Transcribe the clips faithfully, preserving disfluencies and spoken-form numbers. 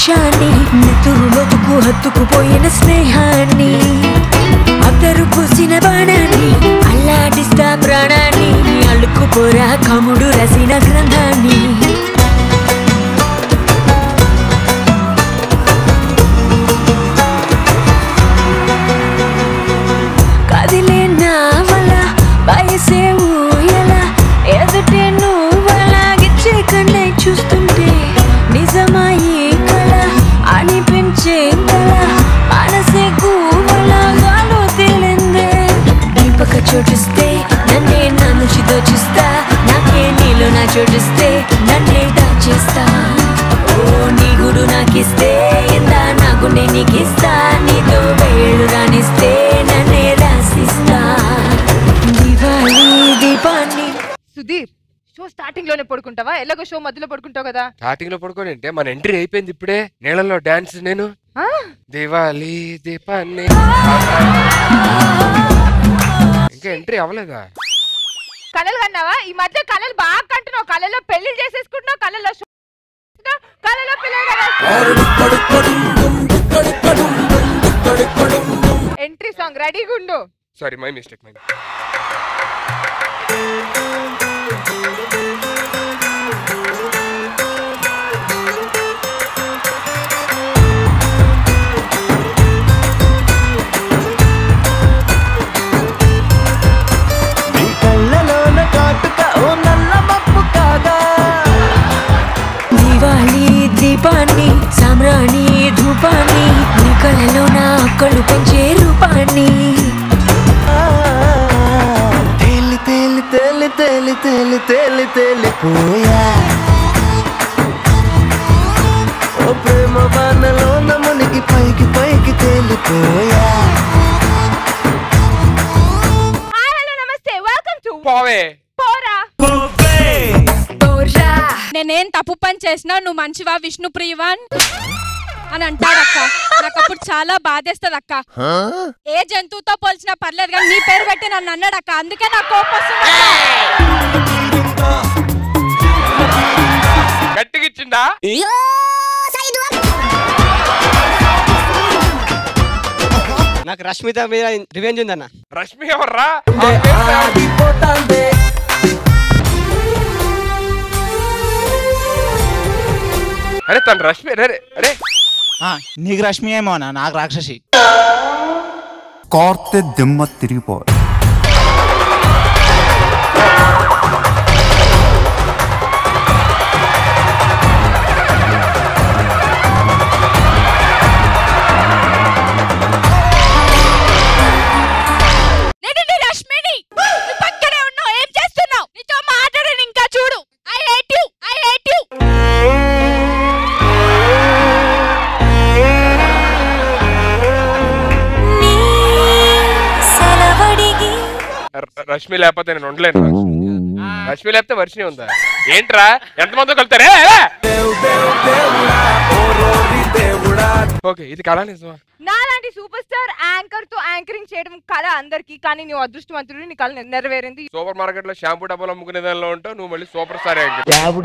నిమిషాన్ని నెత్తురు లోతుకు హత్తుకుపోయిన స్నేహాన్ని అద్దరు పూసిన బాణాన్ని అల్లాడిస్తా ప్రాణాన్ని అల్లుకుపోరా కముడు రసిన గ్రంథాన్ని కదిలే నావల వయసే ఊయలా ఎదుటే నువ్వలాగిచ్చే కన్నే చూస్తుంటే నిజమాయి కళ అనిపించే కళ మనసే కూవలాగాలో తేలిందే దీపక చోటిస్తే నన్నే నా నుంచి దోచిస్తా నాకే నీలో నా చోటిస్తే నన్నే దాచేస్తా ఓ నీ గుడు నాకిస్తే ఇందా నాకు నేను నీకిస్తా నీతో వేళ్ళు రానిస్తే నన్నే రాసిస్తా దివాళీ దీపాన్ని. సుధీర్ షో స్టార్టింగ్ లోనే పడుకుంటావా? ఎలాగో షో మధ్యలో పడుకుంటావు కదా. స్టార్టింగ్ లో పడుకోని అంటే మన ఎంట్రీ అయిపోయింది ఇప్పుడే. నీళ్ళలో డాన్స్ నేను దివాళీ దీపాన్ని ఇంకా ఎంట్రీ అవ్వలేదా? కళలు కన్నావా? ఈ మధ్య కళలు బాగా కంటున్నావు. కళలో పెళ్లి చేసేసుకుంటున్నావు, కళలో కళలో ఎంట్రీ సాంగ్ రెడీగా ఉండు. సారీ మై మిస్టేక్ మై దీపాన్ని సామ్రాణి ధూపాన్ని నీ కళ్ళలో నా కళ్ళు పెంచే రూపాన్ని తేలి తేలి తేలి తేలి తేలి తేలి తేలిపోయా ఓ ప్రేమ బాణలో నమునికి పైకి పైకి తేలిపోయా. Hi hello namaste welcome to పోవే పోరా. నేనేం తప్పు పని చేసినా నువ్వు మంచివా విష్ణుప్రియవాన్ అని అంటాడక్క. నాకు అప్పుడు చాలా బాధేస్తుంది అక్క. ఏ జంతువుతో పోల్చినా పర్లేదు కానీ నీ పేరు పెట్టి నన్ను అన్నాడక్క. అందుకే నాకు కోపం వస్తుంది. గట్టిగిచ్చిందా? నాకు రష్మిత మీద రివెంజ్ ఉందన్న. రష్మి ఎవర్రా? అరే తను రష్మి అరే అరే నీకు రష్మి ఏమోనా, నాకు రాక్షసి. కోర్తె దిమ్మ తిరిగిపో. రష్మిని పక్కనే ఉన్నావు, ఏం చేస్తున్నావు? నీతో మాట్లాడను ఇంకా. చూడు I hate you I hate you. Rashmi లేకపోతే నేను ఉండలేను. రష్మి లేకపోతే వర్షిని ఉందా? ఏంట్రా ఎంతమందో కలుతారే? ఓకే ఇది కళ నిజమా? నాలాంటి సూపర్ స్టార్ యాంకర్ తో యాంకరింగ్ చేయడం కళ అందరికి, కానీ నువ్వు అదృష్టవంతుడు, నీ కళ నెరవేరింది. సూపర్ మార్కెట్ లో షాంపూ డబ్బాలు అమ్ముకునే దానిలో ఉంటావు, నువ్వు మళ్ళీ సూపర్ స్టార్ యాంకర్.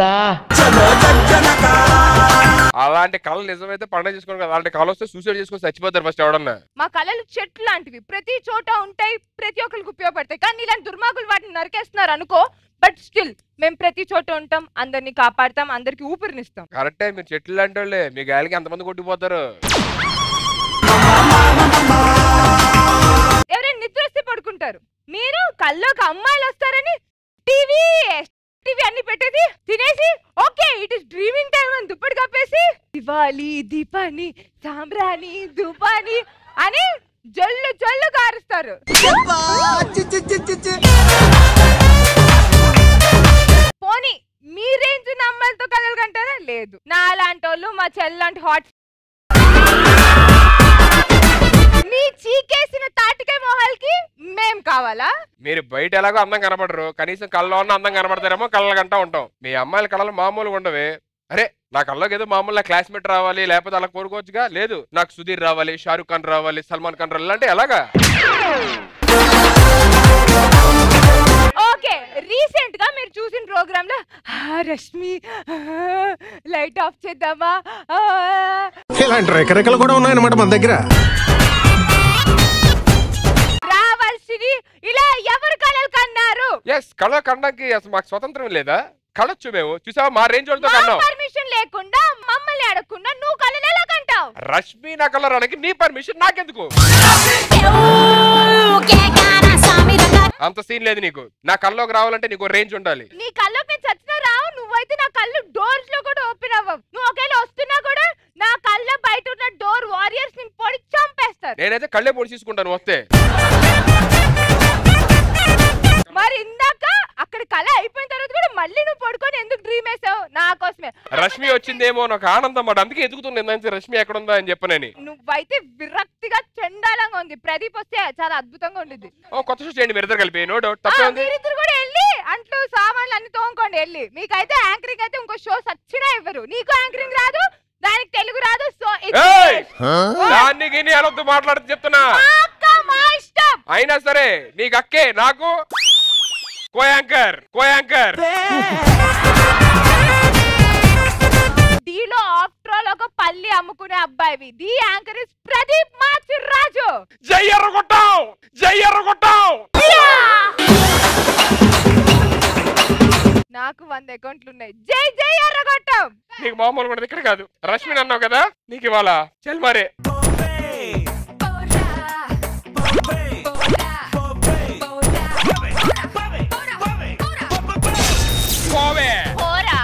అలాంటి కళ నిజమైతే పండుగ చేసుకోండి కదా. అలాంటి కళ వస్తే సూసైడ్ చేసుకొని చచ్చిపోతారు ఫస్ట్ ఎవడన్నా. మా కళలు చెట్లు లాంటివి, ప్రతి చోట ఉంటాయి, ప్రతి ఒక్కరికి ఉపయోగపడతాయి. కానీ ఇలాంటి దుర్మార్గులు వాటిని నరికేస్తున్నారు అనుకో, బట్ స్టిల్ మేము ప్రతి చోట ఉంటాం, అందరినీ కాపాడతాం, అందరికి ఊపిరినిస్తాం. కరెక్టే, మీరు చెట్లు లాంటి వాళ్ళే. మీ గాలికి ఎంతమంది కొట్టిపోతారు. ఎవరైనా నిద్ర వస్తే పడుకుంటారు, మీరు కల్లోకి అమ్మాయిలు వస్తారని టీవీ టీవీ అన్ని పెట్టేసి తినేసి okay it is dreaming time అని దుప్పటి కప్పేసి దివాళీ దీపాన్ని సాంబ్రాణి ధూపాన్ని అని జల్లు జల్లు కారుస్తారు. పోనీ మీ రేంజ్ అమ్మాయిలతో కలలు కంటారా? లేదు. నా అలాంటి వాళ్ళు, మా చెల్లాంటి హాట్ మీ చీకేసిన తాటికాయ మొహాలకి మేం కావాలా? మీరు బయట ఎలాగో అందం కనపడరు, కనీసం కళ్ళలో ఉన్న అందం కనపడతారేమో కళ్ళ గంట ఉంటాం. మీ అమ్మాయిల కళలు మామూలుగా ఉండవే. అరే నా కళ్ళకి ఏదో మామూలు నా క్లాస్మేట్ రావాలి, లేకపోతే అలా కోరుకోవచ్చుగా. లేదు నాకు సుధీర్ రావాలి, షారూక్ ఖాన్ రావాలి, సల్మాన్ ఖాన్ రావాలి అంటే ఎలాగా? ఓకే రీసెంట్ గా మీరు చూసిన ప్రోగ్రామ్ లో ఆ, రష్మి లైట్ ఆఫ్ చేద్దామా ఆ, ఇలాంటి రెకరెకలు కూడా ఉన్నాయన్నమాట మన దగ్గర. రావాల్సింది ఇలా ఎవరు కలలు కన్నారు? ఎస్ కళ కనడానికి అసలు మాకు స్వతంత్రం లేదా? కళొచ్చు మేము చూసావా మా రేంజ్ వాళ్ళతో కన్నాం. పర్మిషన్ లేకుండా మమ్మల్ని అడగకుండా నువ్వు కలలు ఎలా కంటావు? రష్మి నా కలర్ అనకి నీ పర్మిషన్ నాకెందుకు? అంత సీన్ లేదు నీకు. నా కల్లోకి రావాలంటే నీకు రేంజ్ ఉండాలి. నీ కళ్ళకి నేను చచ్చినా రావు. నువ్వైతే నా కళ్ళు డోర్స్ లో కూడా ఓపెన్ అవ్వవు. నువ్వు ఒకవేళ వస్తున్నా కూడా నా కళ్ళ బయట ఉన్న డోర్ వారియర్స్ ని పొడి చంపేస్తారు. నేనైతే కళ్ళే పొడి తీసుకుంటాను వస్తే. మరి ఇందాక అక్కడ కళ అయిపోయిన తర్వాత కూడా మళ్ళీ నువ్వు పడుకొని ఎందుకు డ్రీమ్ వేసావు? నా కోసమే. రష్మి వచ్చిందేమో నాకు ఆనందం మాట, అందుకే ఎదుగుతుంది రష్మి ఎక్కడ ఉందా అని చెప్పనని. నువ్వైతే విరక్తిగా చండాలంగా ఉంది. ప్రదీప్ వస్తే చాలా అద్భుతంగా ఉండేది. ఓ కొత్త షో చేయండి మీరిద్దరు కలిపి. నో డౌట్ తప్పే ఉంది. మీరిద్దరు కూడా వెళ్ళి అంట్లు సామాన్లు అన్ని తోముకోండి వెళ్ళి. మీకైతే యాంకరింగ్ అయితే ఇంకో షో సచ్చినా ఇవ్వరు. నీకు యాంకరింగ్ రాదు, దానికి తెలుగు రాదు. సో దాన్ని గిన్ని అనొద్దు మాట్లాడుతూ చెప్తున్నా. మా ఇష్టం. అయినా సరే నీకు అక్కే నాకు కో యాంకర్ కో యాంకర్ దీలో ఆఫ్టర్ ఆల్ ఒక పల్లి అమ్ముకునే అబ్బాయివి. The anchor is Pradeep Machiraju. జై ఎర్రగొట్టాం జై ఎర్రగొట్టాం. నాకు వంద అకౌంట్లు ఉన్నాయి. జై జై ఎర్రగొట్టం. నీకు మామూలు కూడా ఇక్కడ కాదు. రష్మిని అన్నావు కదా నీకు ఇవాళ చల్ మరే.